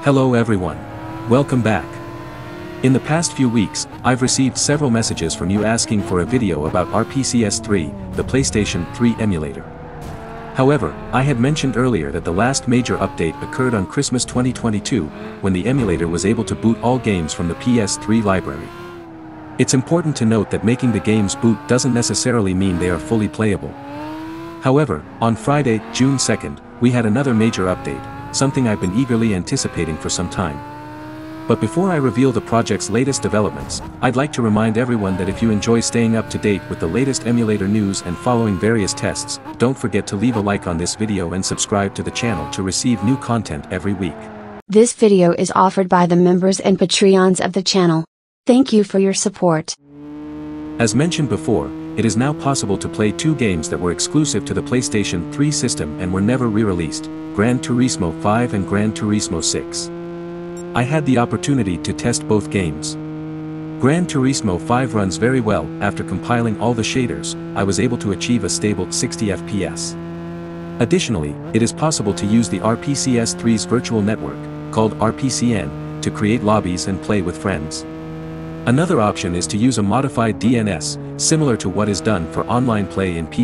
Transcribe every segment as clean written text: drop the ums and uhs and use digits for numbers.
Hello everyone. Welcome back. In the past few weeks, I've received several messages from you asking for a video about RPCS 3, the PlayStation 3 emulator. However, I had mentioned earlier that the last major update occurred on Christmas 2022, when the emulator was able to boot all games from the PS3 library. It's important to note that making the games boot doesn't necessarily mean they are fully playable. However, on Friday, June 2nd, we had another major update, something I've been eagerly anticipating for some time. But before I reveal the project's latest developments, I'd like to remind everyone that if you enjoy staying up to date with the latest emulator news and following various tests, don't forget to leave a like on this video and subscribe to the channel to receive new content every week. This video is offered by the members and Patreons of the channel. Thank you for your support. As mentioned before, it is now possible to play two games that were exclusive to the PlayStation 3 system and were never re-released, Gran Turismo 5 and Gran Turismo 6. I had the opportunity to test both games. Gran Turismo 5 runs very well. After compiling all the shaders, I was able to achieve a stable 60 FPS. Additionally, it is possible to use the RPCS 3's virtual network, called RPCN, to create lobbies and play with friends. Another option is to use a modified DNS, similar to what is done for online play in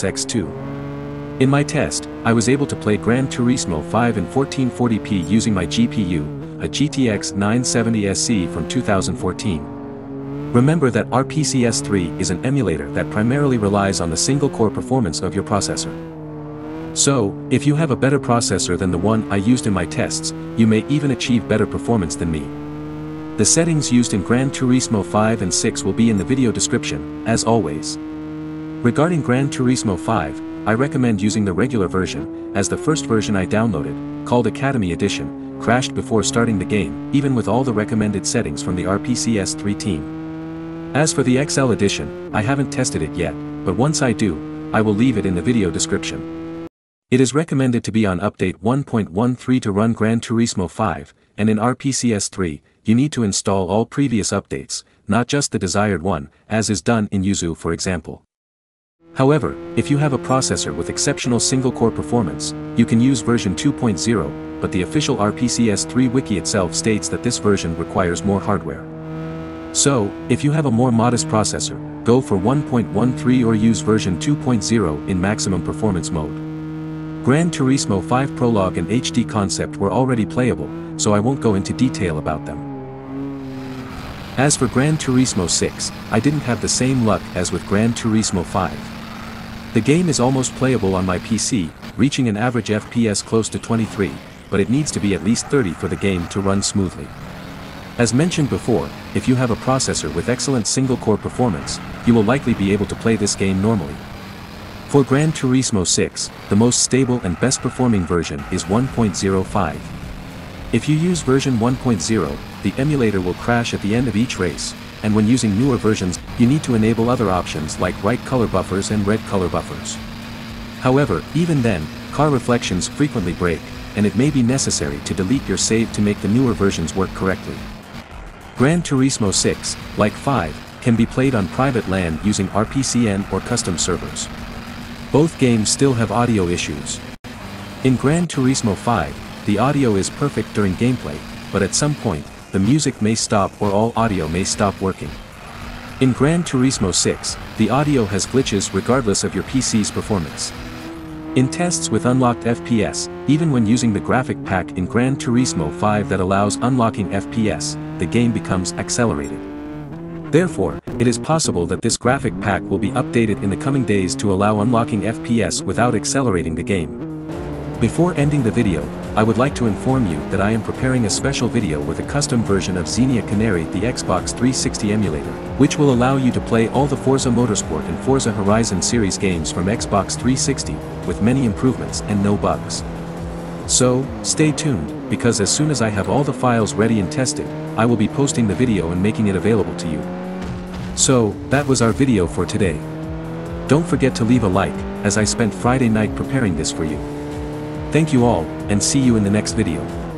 PCSX2. In my test, I was able to play Gran Turismo 5 in 1440p using my GPU, a GTX 970 SC from 2014. Remember that RPCS 3 is an emulator that primarily relies on the single-core performance of your processor. So, if you have a better processor than the one I used in my tests, you may even achieve better performance than me. The settings used in Gran Turismo 5 and 6 will be in the video description, as always. Regarding Gran Turismo 5, I recommend using the regular version, as the first version I downloaded, called Academy Edition, crashed before starting the game, even with all the recommended settings from the RPCS 3 team. As for the XL Edition, I haven't tested it yet, but once I do, I will leave it in the video description. It is recommended to be on update 1.13 to run Gran Turismo 5, and in RPCS 3, you need to install all previous updates, not just the desired one, as is done in Yuzu for example. However, if you have a processor with exceptional single-core performance, you can use version 2.0, but the official RPCS 3 wiki itself states that this version requires more hardware. So, if you have a more modest processor, go for 1.13 or use version 2.0 in maximum performance mode. Gran Turismo 5 Prologue and HD Concept were already playable, so I won't go into detail about them. As for Gran Turismo 6, I didn't have the same luck as with Gran Turismo 5. The game is almost playable on my PC, reaching an average FPS close to 23, but it needs to be at least 30 for the game to run smoothly. As mentioned before, if you have a processor with excellent single-core performance, you will likely be able to play this game normally. For Gran Turismo 6, the most stable and best performing version is 1.05. If you use version 1.0, the emulator will crash at the end of each race, and when using newer versions, you need to enable other options like right color buffers and red color buffers. However, even then, car reflections frequently break, and it may be necessary to delete your save to make the newer versions work correctly. Gran Turismo 6, like 5, can be played on private LAN using RPCN or custom servers. Both games still have audio issues. In Gran Turismo 5, the audio is perfect during gameplay, but at some point, the music may stop or all audio may stop working. In Gran Turismo 6, the audio has glitches regardless of your PC's performance. In tests with unlocked FPS, even when using the graphic pack in Gran Turismo 5 that allows unlocking FPS, the game becomes accelerated. Therefore, it is possible that this graphic pack will be updated in the coming days to allow unlocking FPS without accelerating the game. Before ending the video, I would like to inform you that I am preparing a special video with a custom version of Xenia Canary, the Xbox 360 emulator, which will allow you to play all the Forza Motorsport and Forza Horizon series games from Xbox 360, with many improvements and no bugs. So, stay tuned, because as soon as I have all the files ready and tested, I will be posting the video and making it available to you. So, that was our video for today. Don't forget to leave a like, as I spent Friday night preparing this for you. Thank you all, and see you in the next video.